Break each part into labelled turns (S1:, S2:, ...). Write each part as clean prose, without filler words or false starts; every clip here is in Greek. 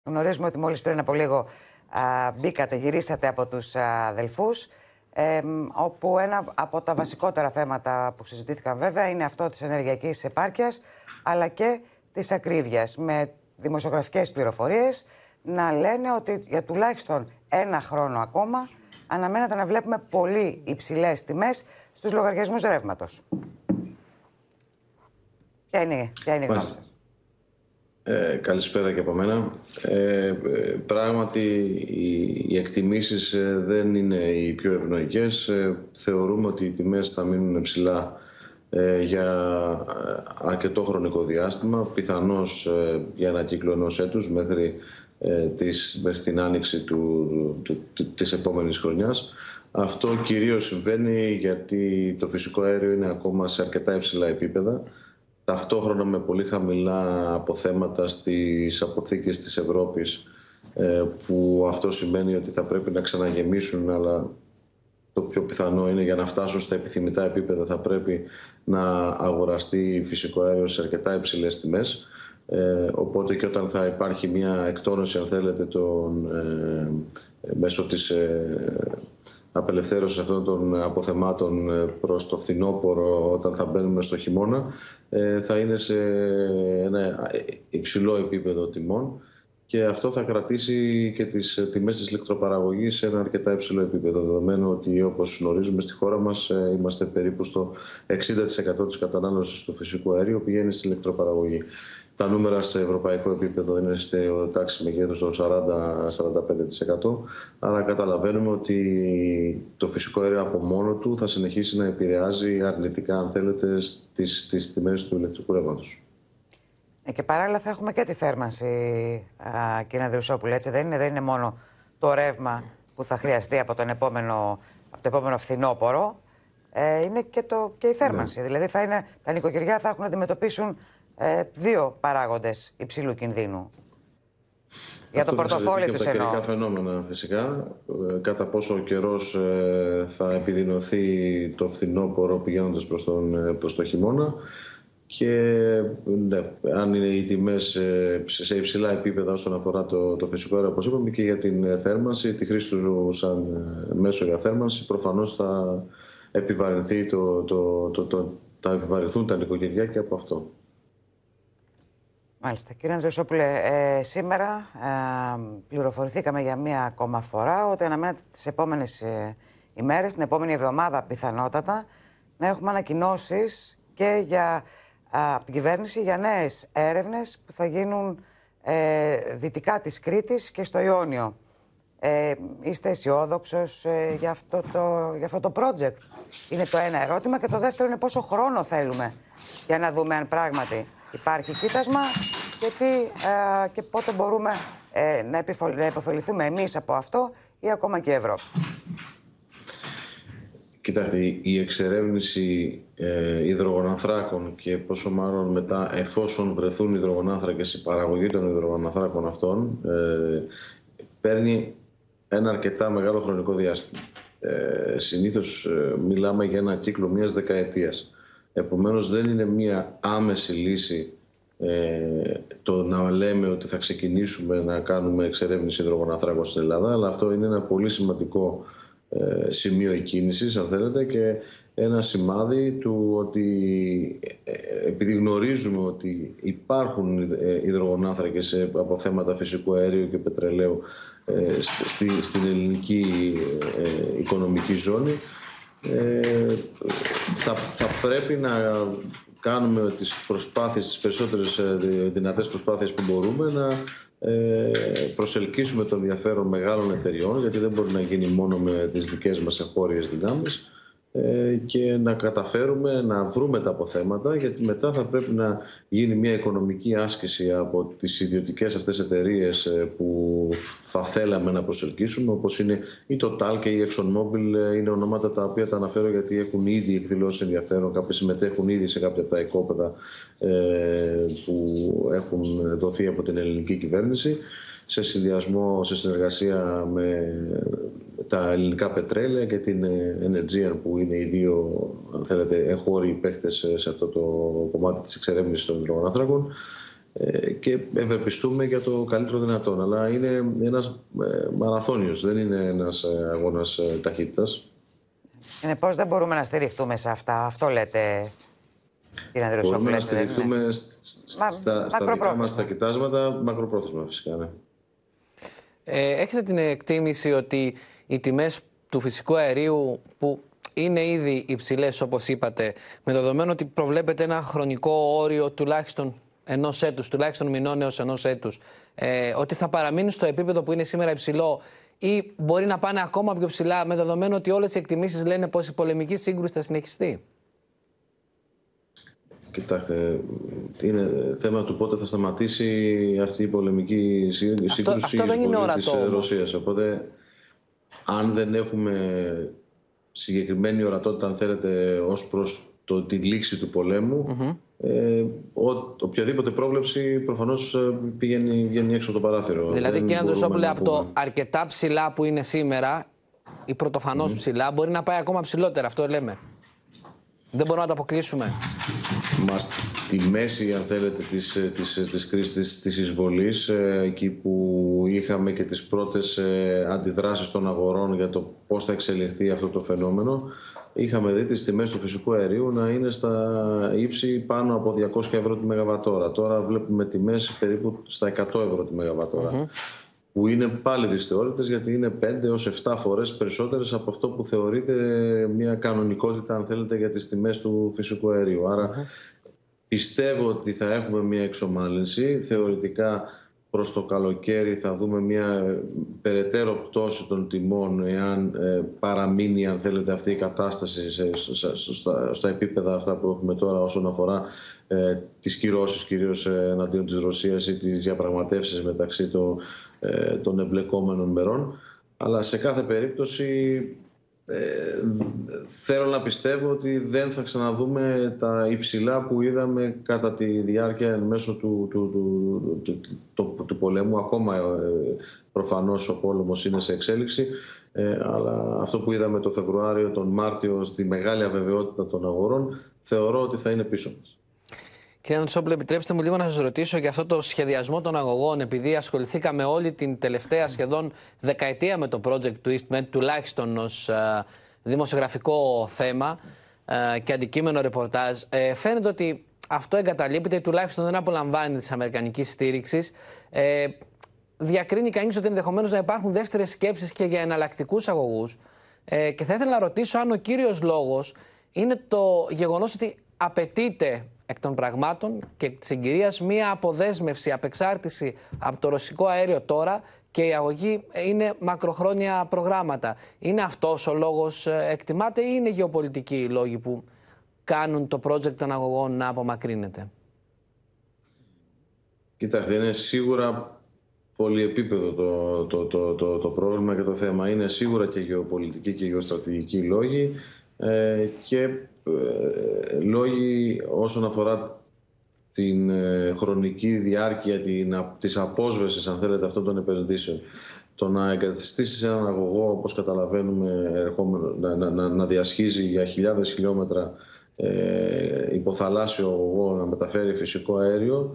S1: Γνωρίζουμε ότι μόλις πριν από λίγο μπήκατε, γυρίσατε από τους Δελφούς, όπου ένα από τα βασικότερα θέματα που συζητήθηκαν βέβαια είναι αυτό της ενεργειακής επάρκειας, αλλά και της ακρίβειας, με δημοσιογραφικές πληροφορίες να λένε ότι για τουλάχιστον ένα χρόνο ακόμα αναμένεται να βλέπουμε πολύ υψηλές τιμές στους λογαριασμούς ρεύματος. Ποια είναι η γνώμη σας?
S2: Καλησπέρα και από μένα. Πράγματι, οι εκτιμήσεις δεν είναι οι πιο ευνοϊκές. Θεωρούμε ότι οι τιμές θα μείνουν ψηλά για αρκετό χρονικό διάστημα, πιθανώς για ένα κύκλο ενός έτους μέχρι την άνοιξη της επόμενης χρονιάς. Αυτό κυρίως συμβαίνει γιατί το φυσικό αέριο είναι ακόμα σε αρκετά υψηλά επίπεδα, ταυτόχρονα με πολύ χαμηλά αποθέματα στις αποθήκες της Ευρώπης, που αυτό σημαίνει ότι θα πρέπει να ξαναγεμίσουν, αλλά το πιο πιθανό είναι για να φτάσουν στα επιθυμητά επίπεδα θα πρέπει να αγοραστεί φυσικό αέριο σε αρκετά υψηλές τιμές. Οπότε και όταν θα υπάρχει μια εκτόνωση, αν θέλετε, μέσω της απελευθέρωση αυτών των αποθεμάτων προς το φθινόπωρο, όταν θα μπαίνουμε στο χειμώνα, θα είναι σε ένα υψηλό επίπεδο τιμών και αυτό θα κρατήσει και τις τιμές της ηλεκτροπαραγωγής σε ένα αρκετά υψηλό επίπεδο, δεδομένου ότι, όπως γνωρίζουμε, στη χώρα μας είμαστε περίπου στο 60% της κατανάλωσης του φυσικού αερίου πηγαίνει στην ηλεκτροπαραγωγή. Τα νούμερα σε ευρωπαϊκό επίπεδο είναι στο τάξη μεγέθους των 40-45%. Άρα καταλαβαίνουμε ότι το φυσικό αέριο από μόνο του θα συνεχίσει να επηρεάζει αρνητικά, αν θέλετε, τις τιμές του ηλεκτρικού ρεύματος.
S1: Και παράλληλα θα έχουμε και τη θέρμανση, κύριε Ανδρουσόπουλε, έτσι δεν είναι μόνο το ρεύμα που θα χρειαστεί από το επόμενο φθινόπωρο, είναι και η θέρμανση. Ναι. Δηλαδή τα νοικοκυριά θα έχουν να αντιμετωπίσουν δύο παράγοντες υψηλού κινδύνου. Για το πορτοφόλι τους εννοώ.
S2: Τα καιρικά φαινόμενα φυσικά, κατά πόσο ο καιρός θα επιδεινωθεί το φθινόπωρο πηγαίνοντας προς το χειμώνα και ναι, αν είναι οι τιμές σε υψηλά επίπεδα όσον αφορά το φυσικό αέριο, όπως είπαμε, και για την θέρμανση, τη χρήση του σαν μέσο για θέρμανση, προφανώς θα επιβαρυνθούν τα νοικοκυριά και από αυτό.
S1: Μάλιστα. Κύριε Ανδρουσόπουλε, σήμερα πληροφορηθήκαμε για μία ακόμα φορά ότι αναμένεται τις επόμενες ημέρες, την επόμενη εβδομάδα πιθανότατα, να έχουμε ανακοινώσεις και από την κυβέρνηση για νέες έρευνες που θα γίνουν δυτικά της Κρήτης και στο Ιόνιο. Είστε αισιόδοξος για αυτό το project? Είναι το ένα ερώτημα. Και το δεύτερο είναι πόσο χρόνο θέλουμε για να δούμε αν πράγματι υπάρχει κοίτασμα και πότε μπορούμε να υποφεληθούμε εμείς από αυτό ή ακόμα και η Ευρώπη.
S2: Κοιτάξτε, η εξερεύνηση υδρογονανθράκων και πόσο μάλλον μετά, εφόσον βρεθούν υδρογονάνθρακες, η παραγωγή των υδρογονανθράκων αυτών παίρνει ένα αρκετά μεγάλο χρονικό διάστημα. Συνήθως μιλάμε για ένα κύκλο μιας δεκαετίας. Επομένως δεν είναι μια άμεση λύση το να λέμε ότι θα ξεκινήσουμε να κάνουμε εξερεύνηση υδρογονανθράκων στην Ελλάδα, αλλά αυτό είναι ένα πολύ σημαντικό σημείο εκκίνησης, αν θέλετε, και ένα σημάδι του ότι επειδή γνωρίζουμε ότι υπάρχουν υδρογονάνθρακες σε αποθέματα φυσικού αερίου και πετρελαίου στην ελληνική οικονομική ζώνη, θα πρέπει να κάνουμε τις περισσότερες δυνατές προσπάθειες που μπορούμε να προσελκύσουμε το ενδιαφέρον μεγάλων εταιριών, γιατί δεν μπορεί να γίνει μόνο με τις δικές μας εγχώριες δυνάμεις, και να καταφέρουμε να βρούμε τα αποθέματα, γιατί μετά θα πρέπει να γίνει μια οικονομική άσκηση από τις ιδιωτικές αυτές εταιρείες που θα θέλαμε να προσελκύσουμε, όπως είναι η Total και η ExxonMobil. Είναι ονόματα τα οποία τα αναφέρω γιατί έχουν ήδη εκδηλώσει ενδιαφέρον, κάποιοι συμμετέχουν ήδη σε κάποια από τα οικόπεδα που έχουν δοθεί από την ελληνική κυβέρνηση, σε συνεργασία με τα ελληνικά πετρέλαια και την Energean, που είναι οι δύο, αν θέλετε, εγχώροι παίχτες σε αυτό το κομμάτι της εξερεύνησης των υδρογονάνθρακων. και ευελπιστούμε για το καλύτερο δυνατόν. Αλλά είναι ένας μαραθώνιος, δεν είναι ένας αγώνας ταχύτητας.
S1: Πώς δεν μπορούμε να στηριχτούμε σε αυτά, αυτό λέτε, κύριε Ανδριωσόπουλε?
S2: Μπορούμε να στηριχτούμε στα δικά μας τα κοιτάσματα, μακροπρόθεσμα φυσικά, ναι.
S3: Έχετε την εκτίμηση ότι οι τιμές του φυσικού αερίου, που είναι ήδη υψηλές όπως είπατε, με δεδομένο ότι προβλέπετε ένα χρονικό όριο τουλάχιστον ενός έτους, τουλάχιστον μηνών έως ενός έτους, ότι θα παραμείνουν στο επίπεδο που είναι σήμερα υψηλό ή μπορεί να πάνε ακόμα πιο ψηλά, με δεδομένο ότι όλες οι εκτιμήσεις λένε πως η πολεμική σύγκρουση θα συνεχιστεί?
S2: Κοιτάξτε, είναι θέμα του πότε θα σταματήσει αυτή η πολεμική σύγκρουση της Ρωσίας. Οπότε, αν δεν έχουμε συγκεκριμένη ορατότητα, αν θέλετε, ως προς τη λήξη του πολέμου, οποιαδήποτε πρόβλεψη προφανώς βγαίνει έξω το παράθυρο.
S3: Δηλαδή, κύριε Ανδριωσόπουλε, από το αρκετά ψηλά που είναι σήμερα, ή πρωτοφανώς ψηλά, μπορεί να πάει ακόμα ψηλότερα, αυτό λέμε. Δεν μπορούμε να το αποκλείσουμε.
S2: Μα στη μέση, αν θέλετε, της κρίσης της εισβολής, εκεί που είχαμε και τις πρώτες αντιδράσεις των αγορών για το πώς θα εξελιχθεί αυτό το φαινόμενο, είχαμε δει τις τιμές του φυσικού αερίου να είναι στα ύψη πάνω από 200 ευρώ τη ΜΒ. Τώρα βλέπουμε τιμές περίπου στα 100 ευρώ τη ΜΒ. Που είναι πάλι δυσθεώρητες, γιατί είναι 5 έως 7 φορές περισσότερες από αυτό που θεωρείται μια κανονικότητα, αν θέλετε, για τις τιμές του φυσικού αερίου. Άρα πιστεύω ότι θα έχουμε μια εξομάλυνση. Θεωρητικά προς το καλοκαίρι θα δούμε μια περαιτέρω πτώση των τιμών, εάν παραμείνει, αν θέλετε, αυτή η κατάσταση στα επίπεδα αυτά που έχουμε τώρα όσον αφορά τις κυρώσεις κυρίως εναντίον της Ρωσίας ή τις διαπραγματεύσεις μεταξύ των εμπλεκόμενων μερών. Αλλά σε κάθε περίπτωση θέλω να πιστεύω ότι δεν θα ξαναδούμε τα υψηλά που είδαμε κατά τη διάρκεια εν μέσω του πολέμου. Ακόμα προφανώς ο πόλεμος είναι σε εξέλιξη, αλλά αυτό που είδαμε το Φεβρουάριο, τον Μάρτιο, στη μεγάλη αβεβαιότητα των αγορών, θεωρώ ότι θα είναι πίσω μας.
S3: Κύριε Ανδριωσόπουλε, επιτρέψτε μου λίγο να σας ρωτήσω για αυτό το σχεδιασμό των αγωγών, επειδή ασχοληθήκαμε όλη την τελευταία σχεδόν δεκαετία με το project του EastMed, τουλάχιστον ως δημοσιογραφικό θέμα και αντικείμενο ρεπορτάζ. Φαίνεται ότι αυτό εγκαταλείπεται ή τουλάχιστον δεν απολαμβάνει της αμερικανικής στήριξης. Διακρίνει κανείς ότι ενδεχομένως να υπάρχουν δεύτερες σκέψεις και για εναλλακτικούς αγωγούς. Και θα ήθελα να ρωτήσω αν ο κύριος λόγος είναι το γεγονός ότι απαιτείται εκ των πραγμάτων και της συγκυρίας μία αποδέσμευση, απεξάρτηση από το ρωσικό αέριο τώρα, και η αγωγή είναι μακροχρόνια προγράμματα. Είναι αυτός ο λόγος, εκτιμάται, ή είναι γεωπολιτικοί οι λόγοι που κάνουν το project των αγωγών να απομακρύνεται?
S2: Κοιτάξτε, είναι σίγουρα πολυεπίπεδο το πρόβλημα και το θέμα. Είναι σίγουρα και γεωπολιτικοί και γεωστρατηγικοί λόγοι και λόγοι όσον αφορά την χρονική διάρκεια της απόσβεσης, αν θέλετε, αυτών των επενδύσεων. Το να εγκαταστήσεις έναν αγωγό, όπως καταλαβαίνουμε, να διασχίζει για χιλιάδες χιλιόμετρα υποθαλάσσιο αγωγό, να μεταφέρει φυσικό αέριο,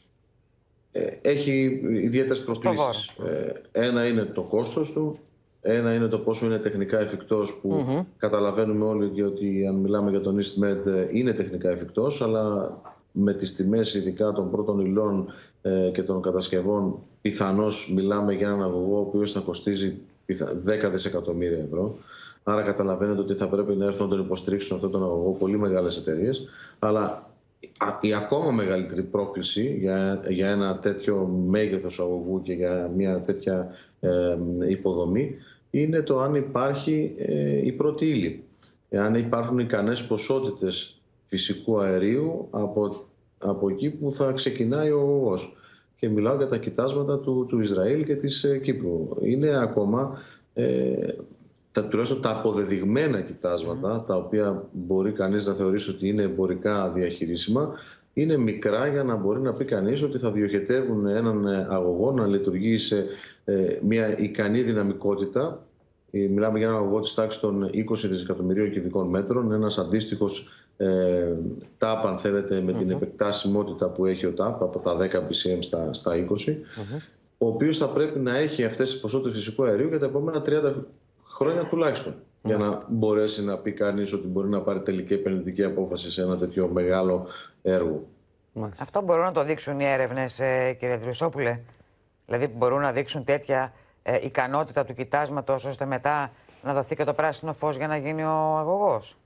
S2: έχει ιδιαίτερες προκλήσεις. Ένα είναι το κόστος του, ένα είναι το πόσο είναι τεχνικά εφικτός, που καταλαβαίνουμε όλοι και ότι αν μιλάμε για τον EastMed είναι τεχνικά εφικτός, αλλά με τις τιμές ειδικά των πρώτων υλών και των κατασκευών, πιθανώς μιλάμε για έναν αγωγό ο οποίος θα κοστίζει 10 δισεκατομμύρια ευρώ. Άρα καταλαβαίνετε ότι θα πρέπει να έρθουν να τον υποστηρίξουν αυτόν τον αγωγό πολύ μεγάλες εταιρείες. Αλλά η ακόμα μεγαλύτερη πρόκληση για ένα τέτοιο μέγεθος αγωγού και για μια τέτοια υποδομή είναι το αν υπάρχει η πρώτη ύλη. Αν υπάρχουν ικανές ποσότητες φυσικού αερίου από εκεί που θα ξεκινάει ο αγωγός. Και μιλάω για τα κοιτάσματα του Ισραήλ και της Κύπρου. Είναι ακόμα τουλάχιστον τα αποδεδειγμένα κοιτάσματα, τα οποία μπορεί κανείς να θεωρήσει ότι είναι εμπορικά διαχειρίσιμα, είναι μικρά για να μπορεί να πει κανείς ότι θα διοχετεύουν έναν αγωγό να λειτουργεί σε μια ικανή δυναμικότητα. Μιλάμε για έναν αγωγό της τάξης των 20 δισεκατομμυρίων κυβικών μέτρων, ένας αντίστοιχος TAP, αν θέλετε, με την επεκτάσιμότητα που έχει ο TAP από τα 10 BCM στα 20, ο οποίος θα πρέπει να έχει αυτές τις ποσότητες φυσικού αερίου για τα επόμενα 30 χρόνια τουλάχιστον, για να μπορέσει να πει κανείς ότι μπορεί να πάρει τελική επενδυτική απόφαση σε ένα τέτοιο μεγάλο έργο.
S1: Αυτό μπορούν να το δείξουν οι έρευνες, κύριε Δρυσόπουλε? Δηλαδή μπορούν να δείξουν τέτοια ικανότητα του κοιτάσματος, ώστε μετά να δοθεί και το πράσινο φως για να γίνει ο αγωγός?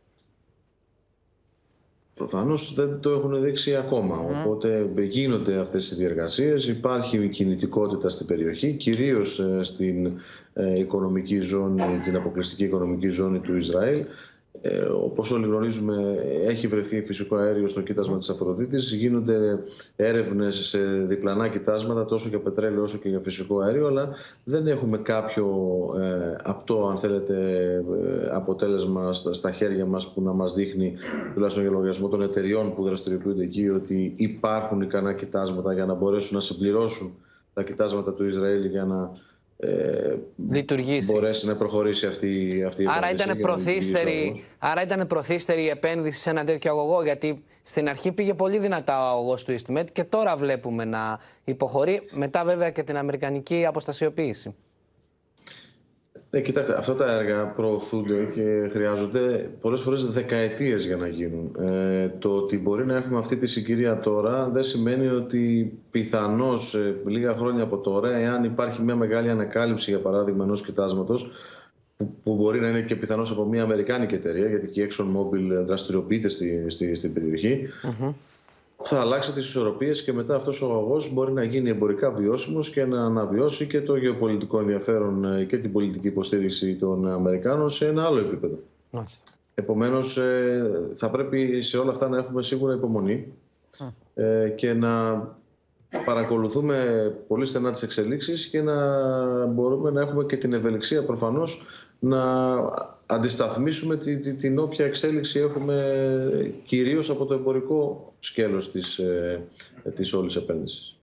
S2: Προφανώς δεν το έχουν δείξει ακόμα, οπότε γίνονται αυτές οι διεργασίες, υπάρχει κινητικότητα στην περιοχή, κυρίως στην οικονομική ζώνη, την αποκλειστική οικονομική ζώνη του Ισραήλ. Όπως όλοι γνωρίζουμε, έχει βρεθεί φυσικό αέριο στο κοίτασμα της Αφροδίτης. Γίνονται έρευνες σε διπλανά κοιτάσματα, τόσο για πετρέλαιο όσο και για φυσικό αέριο, αλλά δεν έχουμε κάποιο απτό, αν θέλετε, αποτέλεσμα στα χέρια μας που να μας δείχνει, τουλάχιστον για λογαριασμό των εταιριών που δραστηριοποιούνται εκεί, ότι υπάρχουν ικανά κοιτάσματα για να μπορέσουν να συμπληρώσουν τα κοιτάσματα του Ισραήλ για να μπορέσει να προχωρήσει αυτή η επένδυση.
S3: Άρα ήταν προθύστερη η επένδυση σε ένα τέτοιο αγωγό, γιατί στην αρχή πήγε πολύ δυνατά ο αγωγός του EastMed και τώρα βλέπουμε να υποχωρεί, μετά βέβαια και την αμερικανική αποστασιοποίηση.
S2: Κοιτάξτε, αυτά τα έργα προωθούνται και χρειάζονται πολλές φορές δεκαετίες για να γίνουν. Το ότι μπορεί να έχουμε αυτή τη συγκυρία τώρα δεν σημαίνει ότι πιθανώς λίγα χρόνια από τώρα, εάν υπάρχει μια μεγάλη ανακάλυψη, για παράδειγμα, ενός κοιτάσματος, που μπορεί να είναι και πιθανώς από μια αμερικάνικη εταιρεία, γιατί και η ExxonMobil δραστηριοποιείται στην περιοχή, θα αλλάξει τις ισορροπίες και μετά αυτός ο αγωγός μπορεί να γίνει εμπορικά βιώσιμος και να αναβιώσει και το γεωπολιτικό ενδιαφέρον και την πολιτική υποστήριξη των Αμερικάνων σε ένα άλλο επίπεδο. Επομένως, θα πρέπει σε όλα αυτά να έχουμε σίγουρα υπομονή και να παρακολουθούμε πολύ στενά τις εξελίξεις και να μπορούμε να έχουμε και την ευελιξία προφανώς να αντισταθμίσουμε την όποια εξέλιξη έχουμε, κυρίως από το εμπορικό σκέλος της όλης επένδυσης.